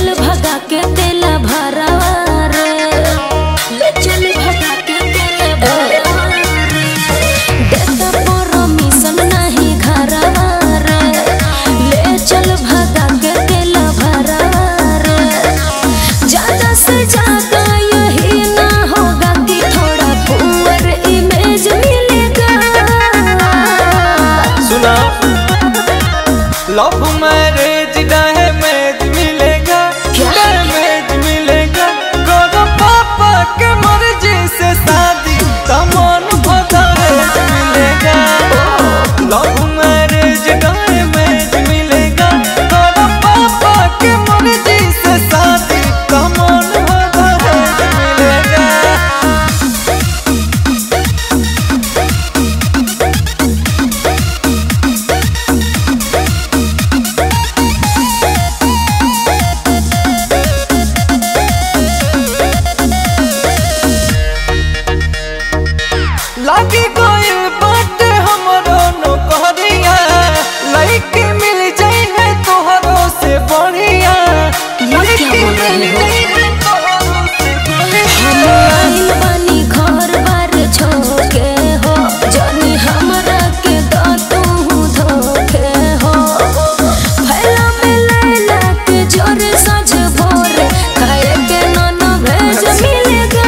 चल भगा के तेला भरावा रे, ले चल भगा के तेला भरावा रे, देता परमिशन नहीं घरवा रे, ले चल भगा के तेला भरावा रे। ज्यादा से ज्यादा यही ना होगा कि थोड़ा पुअर इमेज मिलेगा। सुना लव मैरिज डैमेज मिलेगा, डैमेज मिलेगा। करो पापा के मर्जी से शादी तमन भदहेज मिलेगा। लव मैरिज डैमेज मिलेगा, करो पापा के मर्जी से शादी तमन भदहेज मिलेगा। लागी गइल बाटे हमरो नौकरिया, लइके मिल जाई है तोहरो से बढ़िया। ये क्या बोल रहे हो? हम आइल बानी घर बार छोड़ के हो, जानी हमरा के दातू धोखे हो। फैला में लैला के जोरे सज भोर, खाए के नन भेज मिलेगा।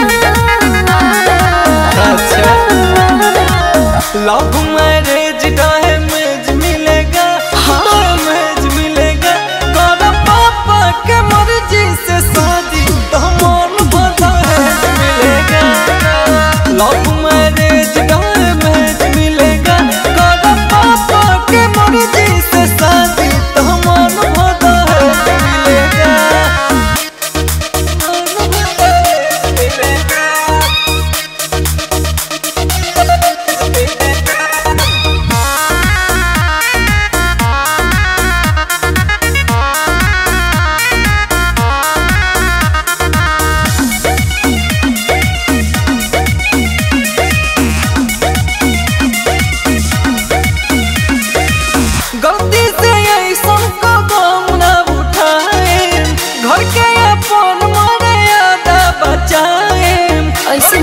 लव मैरिज डैमेज मिलेगा, डैमेज मिलेगा। करो पापा के मर्जी से शादी तमन भदहेज मिलेगा। लव मैरिज डैमेज मिलेगा, करो पापा के मर्जी से शादी तमन भदहेज मिलेगा। गलती से ऐसन कदम न उठाए, घर के अपन मर्यादा बचाए। ऐसे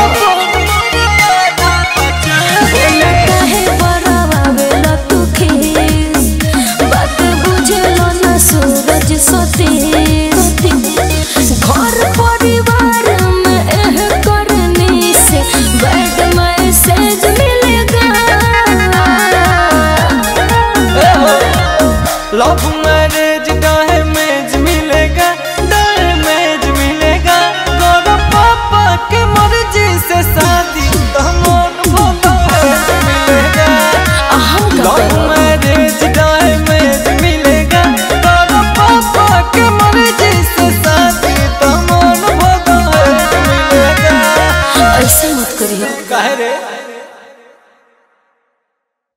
काहे बराबर तू खीस, बात बुझलो ना सूरज सतीश। घर परिवार में एह करनी से बैड मैसेज मिलेगा। Love marriage